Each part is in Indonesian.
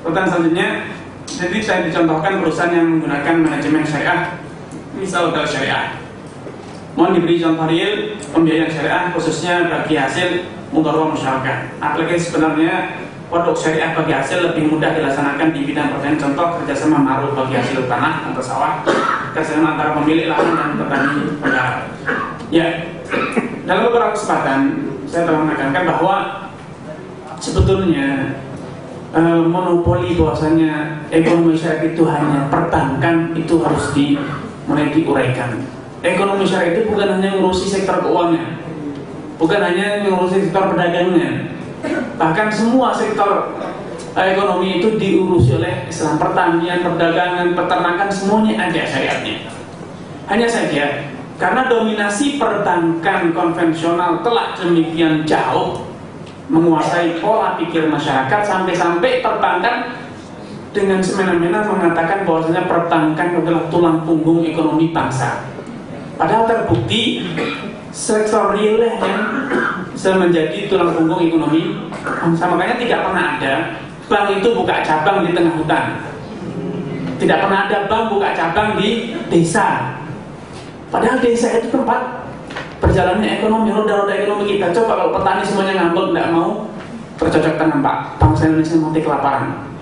Pertanyaan selanjutnya, jadi saya dicontohkan perusahaan yang menggunakan manajemen syariah, misal hotel syariah. Mohon diberi contoh real pembiayaan syariah khususnya bagi hasil mudharabah masyarakat. Apalagi sebenarnya produk syariah bagi hasil lebih mudah dilaksanakan di bidang pertanian. Contoh kerjasama ma'ruf bagi hasil tanah atau sawah, kerjasama antara pemilik lahan dan petani penggarap. Ya, dalam beberapa kesempatan saya telah menekankan bahwa sebetulnya monopoli bahwasanya ekonomi syariah itu hanya perbankan itu harus mulai diuraikan. Ekonomi syariah itu bukan hanya mengurusi sektor keuangan, bukan hanya mengurusi sektor perdagangan, bahkan semua sektor ekonomi itu diurusi oleh Islam. Pertanian, perdagangan, peternakan, semuanya ada syariatnya. Hanya saja karena dominasi perbankan konvensional telah demikian jauh menguasai pola pikir masyarakat, sampai-sampai perbankan dengan semena-mena mengatakan bahwasanya perbankan adalah tulang punggung ekonomi bangsa. Padahal terbukti sektor real yang menjadi tulang punggung ekonomi bangsa. Makanya tidak pernah ada bank itu buka cabang di tengah hutan. Tidak pernah ada bank buka cabang di desa. Padahal desa itu tempat berjalannya ekonomi, roda-roda ekonomi kita. Coba kalau petani semuanya ngambek, tidak mau bercocok tanam, Pak, bangsa Indonesia mati kelaparan.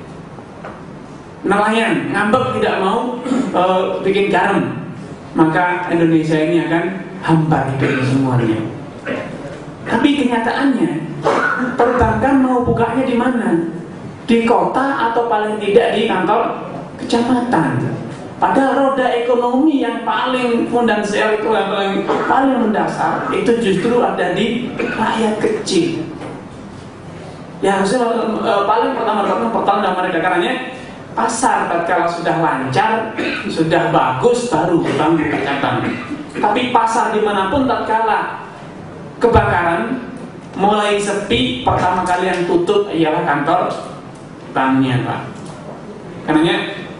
Nelayan ngambek tidak mau bikin garam, maka Indonesia ini akan hambar hidupnya semuanya. Tapi kenyataannya perbankan mau bukanya di mana? Di kota atau paling tidak di kantor kecamatan. Padahal roda ekonomi yang paling fundamental itu yang paling mendasar itu justru ada di rakyat kecil. Ya harusnya paling pertama dalam mereka karenanya pasar tatkala sudah lancar, sudah bagus baru bank buka cabang. Tapi pasar dimanapun tatkala kebakaran mulai sepi, pertama kali yang tutup ialah kantor banknya, Pak. Karenanya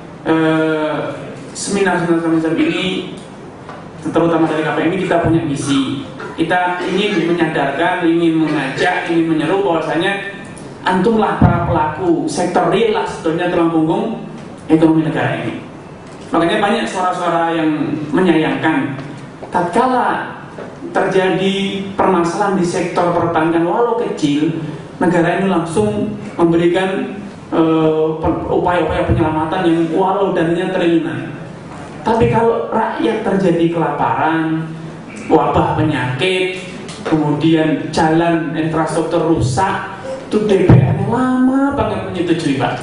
seminar ini, terutama dari KPMI, kita punya misi. Kita ingin menyadarkan, ingin mengajak, ingin menyeru bahwasanya antumlah para pelaku sektor real lah sebetulnya tulang punggung ekonomi negara ini. Makanya banyak suara-suara yang menyayangkan tatkala terjadi permasalahan di sektor perbankan walau kecil, negara ini langsung memberikan upaya-upaya penyelamatan yang walau dananya triliunan. Tapi kalau rakyat terjadi kelaparan, wabah penyakit, kemudian jalan infrastruktur rusak, itu DPR lama banget menyetujui, Pak.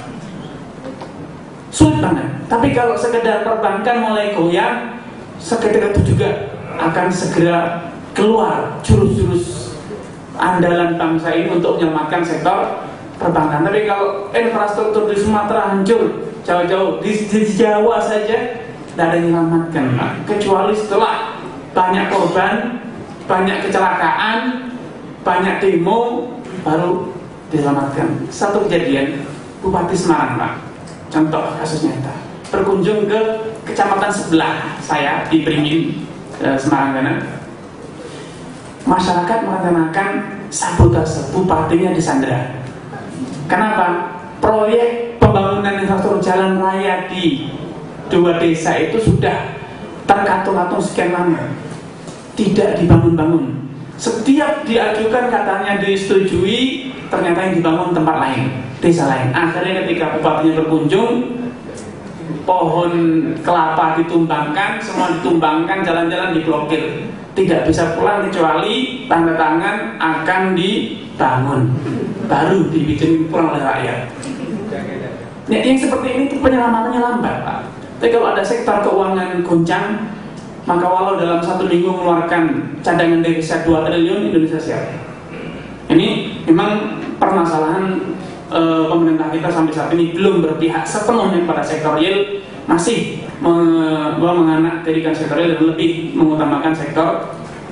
Sulit banget. Tapi kalau sekedar perbankan mulai goyang, sekedar itu juga akan segera keluar jurus-jurus andalan bangsa ini untuk menyelamatkan sektor perbankan. Tapi kalau infrastruktur di Sumatera hancur, jauh-jauh di Jawa saja tidak ada yang menyelamatkan, Pak. Kecuali setelah banyak korban, banyak kecelakaan, banyak demo, baru diselamatkan. Satu kejadian, Bupati Semarang, Pak, contoh kasusnya itu, berkunjung ke kecamatan sebelah saya di Beringin, Semarang sana. Masyarakat merencanakan sabotase, bupatinya disandera. Kenapa? Proyek pembangunan infrastruktur jalan raya di dua desa itu sudah terkatung-katung sekian lama, tidak dibangun-bangun. Setiap diajukan katanya disetujui, ternyata yang dibangun tempat lain, desa lain. Akhirnya ketika bupatinya berkunjung, pohon kelapa ditumbangkan, semua ditumbangkan, jalan-jalan diblokir, tidak bisa pulang kecuali tanda tangan akan dibangun, baru dibikin pulang oleh rakyat. Ya, yang seperti ini penyelamatannya lambat, Pak. Tapi kalau ada sektor keuangan goncang, maka walau dalam 1 minggu mengeluarkan cadangan devisa 2 triliun, Indonesia siap. Ini memang permasalahan pemerintah kita sampai saat ini belum berpihak sepenuhnya pada sektor real, masih menganaktirikan sektor real dan lebih mengutamakan sektor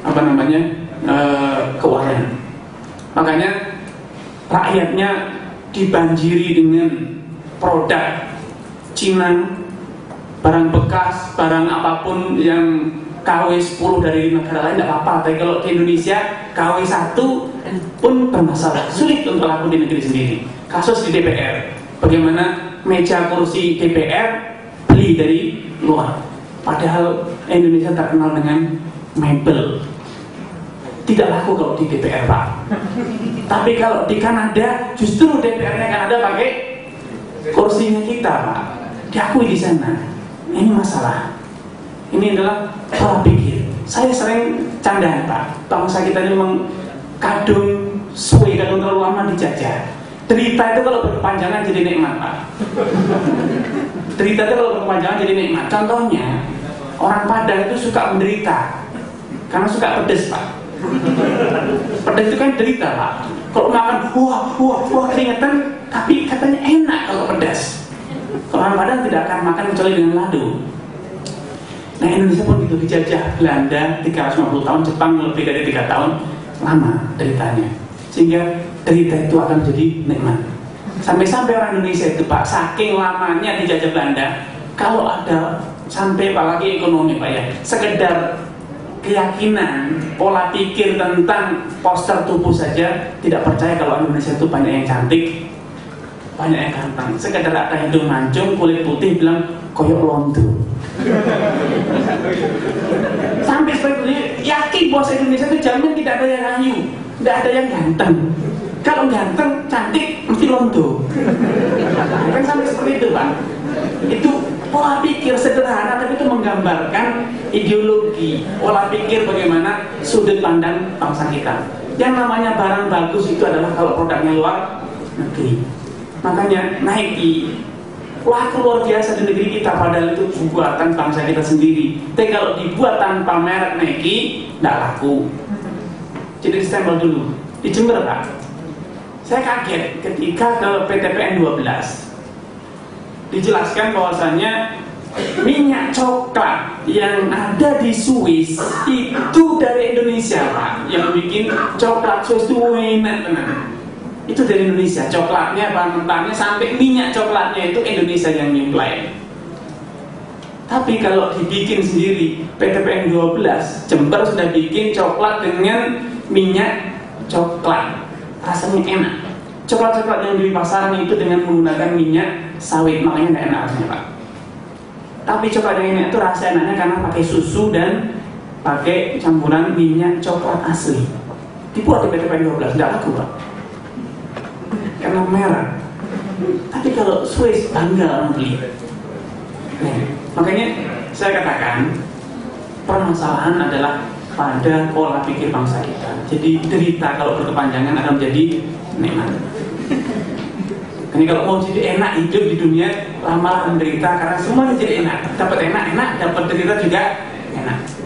keuangan. Makanya rakyatnya dibanjiri dengan produk Cina, barang bekas, barang apapun yang KW 10 dari negara lain tidak apa-apa. Tapi kalau di Indonesia KW 1 pun bermasalah, sulit untuk laku di negeri sendiri. Kasus di DPR, Bagaimana meja kursi DPR beli dari luar, padahal Indonesia terkenal dengan mebel. Tidak laku kalau di DPR, Pak. Tapi kalau di Kanada, justru DPR-nya Kanada pakai kursinya kita, Pak. Diakui di sana. Ini masalah. Ini adalah pola pikir. Saya sering candaan, Pak. Bangsa kita ini memang kadung suwe, kadung terlalu lama dijajah. Derita itu kalau berkepanjangan jadi nikmat, Pak. Derita itu kalau berkepanjangan jadi nikmat. Contohnya, orang Padang itu suka menderita karena suka pedes, Pak. Pedes itu kan derita, Pak. Kalau makan wah keringetan, tapi katanya enak kalau pedas. Kalau orang Padang tidak akan makan kecuali dengan lado. Nah, Indonesia pun itu dijajah Belanda 350 tahun, Jepang lebih dari 3 tahun, lama deritanya. Sehingga derita itu akan jadi nikmat. Sampai-sampai orang Indonesia itu, Pak, saking lamanya dijajah Belanda, kalau ada sampai apalagi ekonomi, Pak, ya, sekedar keyakinan, pola pikir tentang poster tubuh saja tidak percaya kalau Indonesia itu banyak yang cantik, banyak yang ganteng. Sekedar ada hidung mancung, kulit putih, bilang koyok londo. Sampai seperti itu, yakin bahwa Indonesia itu jamin tidak ada yang ayu, tidak ada yang ganteng. Kalau ganteng, cantik, mesti londo. Kan sampai seperti itu, Pak. Itu pola pikir sederhana, tapi itu menggambarkan ideologi, pola pikir bagaimana sudut pandang bangsa kita. Yang namanya barang bagus itu adalah kalau produknya luar negeri. Makanya Nike laku luar biasa di negeri kita, padahal itu buatan bangsa kita sendiri. Tapi kalau dibuat tanpa merek Nike, tidak laku. Jadi stempel dulu. Di Jember, Pak, saya kaget ketika ke PTPN 12 dijelaskan bahwasanya minyak coklat yang ada di Swiss itu dari Indonesia, Pak. Yang bikin coklat Swiss itu enak tenan. Itu dari Indonesia, coklatnya, bahan mentahnya, sampai minyak coklatnya itu Indonesia yang nyuplai. Tapi kalau dibikin sendiri, PTPN 12 Jember sudah bikin coklat dengan minyak coklat, rasanya enak. Coklat-coklat yang di pasaran itu dengan menggunakan minyak sawit, makanya tidak enak rasanya, Pak. Tapi coklat yang enak itu rasa enaknya karena pakai susu dan pakai campuran minyak coklat asli. Dibuat di PTPN 12, tidak laku, Pak, karena merah. Tapi kalau Swiss bangga orang beli. Nah, makanya saya katakan permasalahan adalah pada pola pikir bangsa kita. Jadi derita kalau berkepanjangan akan menjadi nikmat. Ini kalau mau jadi enak hidup di dunia, lama menderita karena semuanya jadi enak. Dapat enak, dapat derita juga enak.